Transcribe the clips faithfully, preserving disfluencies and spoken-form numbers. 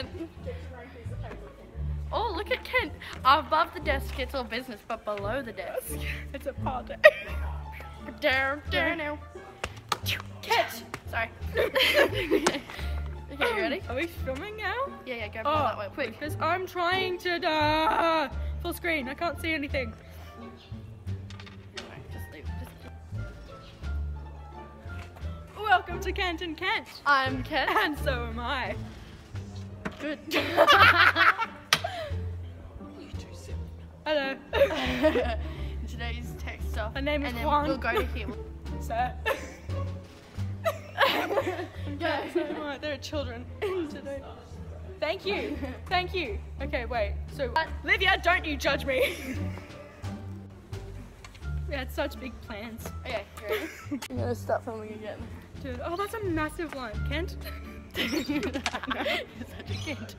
Kent. Oh, look at Kent. Above the desk it's all business, but below the desk It's a party. down, down, down. Kent. Sorry. Okay, you ready? Are we filming now? Yeah, yeah, go Oh, that way, quick. Because I'm trying to uh, full screen. I can't see anything. Just leave. Just... Welcome to Kent and Kent. I'm Kent. And so am I. Good. Hello. Today's tech stuff. My name is and then Juan. we'll go to him. Sir. Yeah. So am I. There are children today. Thank you. Thank you. Okay, wait. So, Livia, don't you judge me. We had such big plans. Okay, you ready? I'm gonna start filming again. Dude, oh, that's a massive line. Kent? You're such a kid.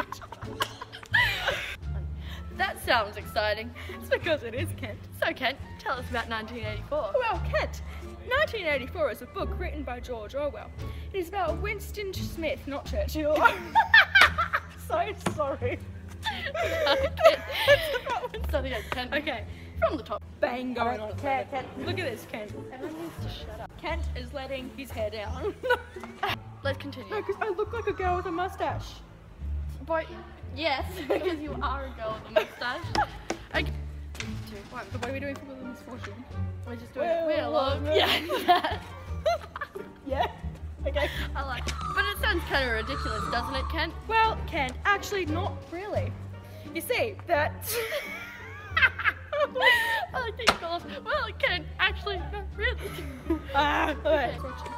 That sounds exciting. It's because it is Kent. So Kent, tell us about nineteen eighty-four. Well, Kent. nineteen eighty-four is a book written by George Orwell. It is about Winston Smith, not Churchill. So sorry. Start again, Kent. Okay, From the top. bang going on. Kent, Kent. Look at this, Kent. Everyone needs to shut up. Kent is letting his hair down. Let's continue. No, because I look like a girl with a mustache. Boy, yes, because you are a girl with a mustache. Okay. Three, two, one. So what are we doing for the misfortune? We're just doing Well, it. We're along. well, Yeah. yeah. Yeah. Okay. I like it. But it sounds kind of ridiculous, doesn't it, Kent? Well, Kent, actually not really. You see, that... I like these girls. Well, Kent, actually, not really. Ah, okay.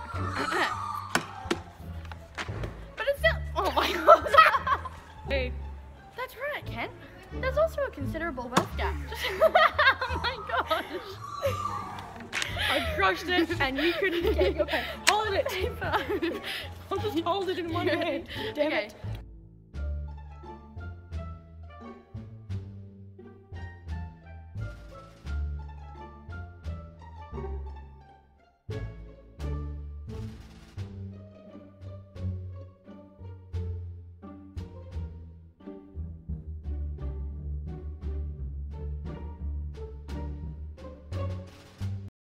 But it's still. Oh my god. Hey. That's right, Kent. There's also a considerable wealth gap. Oh my gosh. I crushed it and you couldn't get your pen. Hold it. Paper. I'll just hold it in one hand. Damn Okay. it.